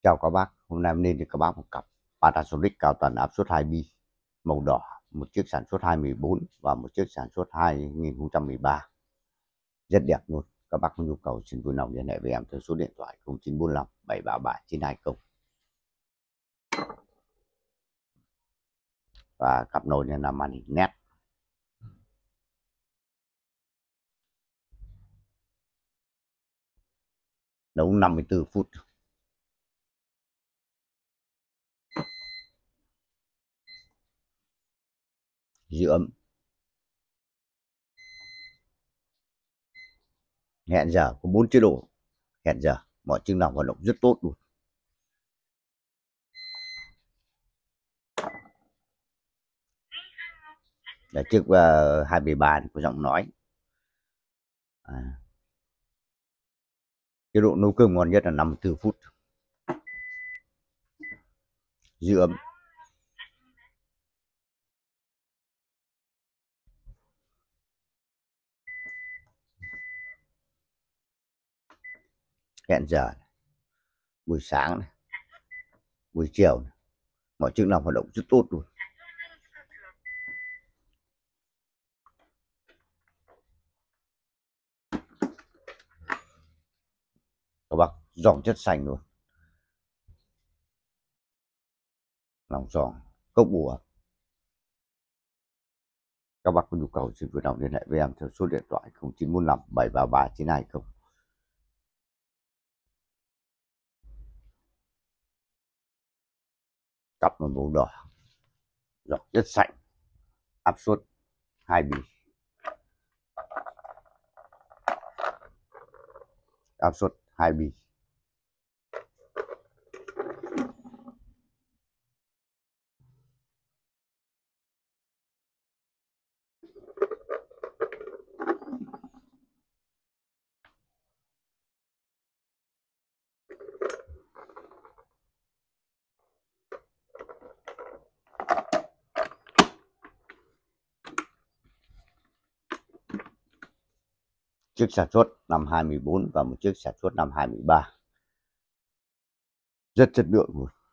Chào các bác, hôm nay em lên cho các bác một cặp Panasonic cao tần áp suất 2 bi màu đỏ, một chiếc sản xuất 2014 và một chiếc sản xuất 2013. Rất đẹp luôn. Các bác có nhu cầu xin vui lòng liên hệ với em theo số điện thoại 0945 733 920. Và cặp nồi này là màn hình nét. Nấu 54 phút. Giữ ấm. Hẹn giờ có 4 chế độ. Hẹn giờ mọi chức năng hoạt động rất tốt luôn. Là chiếc 213 có giọng nói. Chế độ nấu cơm ngon nhất là 54 phút. Giữ ấm. Hẹn giờ này, buổi sáng này, buổi chiều này, mọi chức năng hoạt động rất tốt luôn. Các bác giòn chất xanh luôn, lòng giòn cốc bùa. Các bác có nhu cầu xin vui lòng liên hệ với em theo số điện thoại 0945 733 920. Cặp màu đỏ, giòn chất xanh, áp suất 2 bi, áp suất 2 bi. Chiếc sản xuất năm 2014 và một chiếc sản xuất năm 2013. Rất chất lượng luôn.